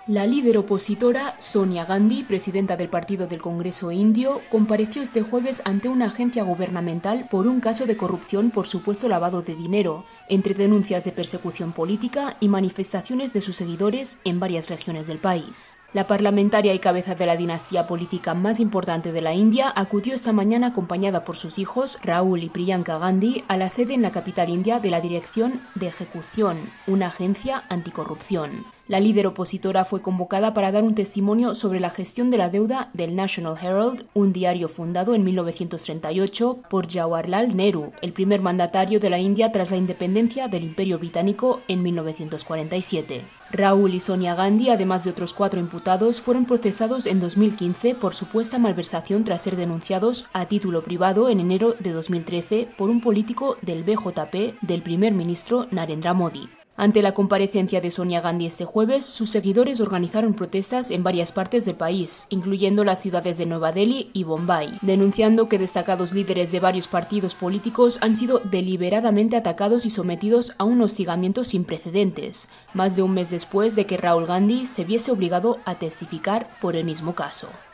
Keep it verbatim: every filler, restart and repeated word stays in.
La líder opositora Sonia Gandhi, presidenta del Partido del Congreso Indio, compareció este jueves ante una agencia gubernamental por un caso de corrupción por supuesto lavado de dinero, entre denuncias de persecución política y manifestaciones de sus seguidores en varias regiones del país. La parlamentaria y cabeza de la dinastía política más importante de la India acudió esta mañana acompañada por sus hijos, Rahul y Priyanka Gandhi, a la sede en la capital india de la Dirección de Ejecución, una agencia anticorrupción. La líder opositora fue convocada para dar un testimonio sobre la gestión de la deuda del National Herald, un diario fundado en mil novecientos treinta y ocho por Jawaharlal Nehru, el primer mandatario de la India tras la independencia del Imperio Británico en mil novecientos cuarenta y siete. Rahul y Sonia Gandhi, además de otros cuatro imputados, fueron procesados en dos mil quince por supuesta malversación tras ser denunciados a título privado en enero de dos mil trece por un político del B J P del primer ministro Narendra Modi. Ante la comparecencia de Sonia Gandhi este jueves, sus seguidores organizaron protestas en varias partes del país, incluyendo las ciudades de Nueva Delhi y Bombay, denunciando que destacados líderes de varios partidos políticos han sido deliberadamente atacados y sometidos a un hostigamiento sin precedentes, más de un mes después de que Rahul Gandhi se viese obligado a testificar por el mismo caso.